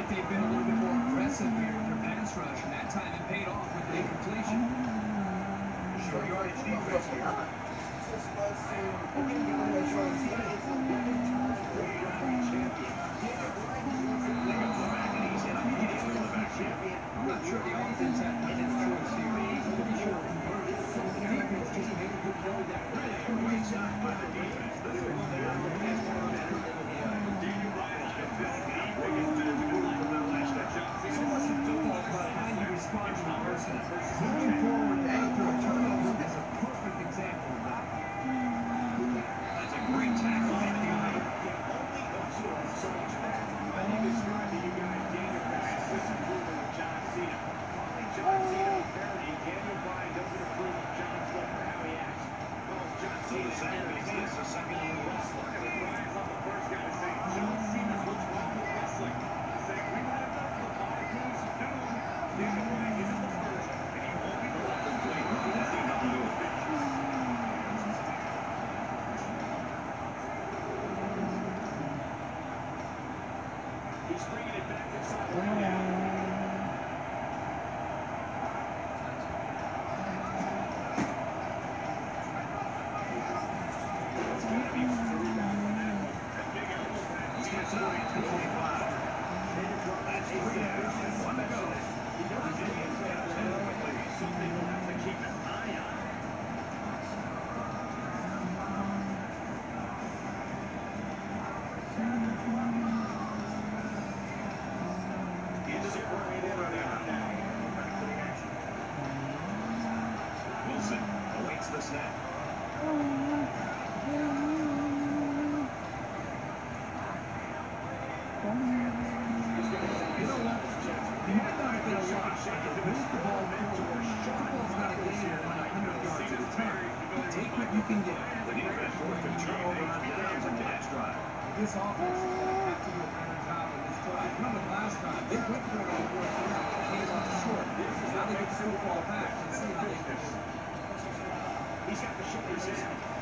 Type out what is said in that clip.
like they've been a little bit more aggressive here in their pass rush, and that time it paid off with the completion. Short yardage defense here. I'm not sure the offense had much of a choice here. Pretty sure it converted. The defense just made a good play there. Great shot by the defense. This is one they are looking for better. Daniel Bryan has been the biggest benefit from that last touchdown. So much of football is about how you respond to adversity. Moving forward after a turnover is a perfect example of that. That's a great tackle. I think it's right that you guys Daniel Bryan this improvement with John Cena. Calling John Cena a parody, Daniel Bryan doesn't approve of John Slaughter, how he acts. Calls John Cena a second year wrestler. Bryan's not the first guy to say John Cena's what's wrong with wrestling. Saying we might have done the podcast doom. Daniel Bryan gets the first, and he won't be the last to play. Let's see how he does. He's bringing it back inside the ring now. Wilson awaits the snap. You know what? You might not have been a lot. Move the ball mentor. The ball's not a gain of 100 yards at a time. Take what you can get. The defense forced a turnover on downs in the next drive. This offense is going to have to do a better job of this drive. Remember last time, they went for it on the fourth down, came up short. Now they get the football back and see how they finish. He's got the shoulders in.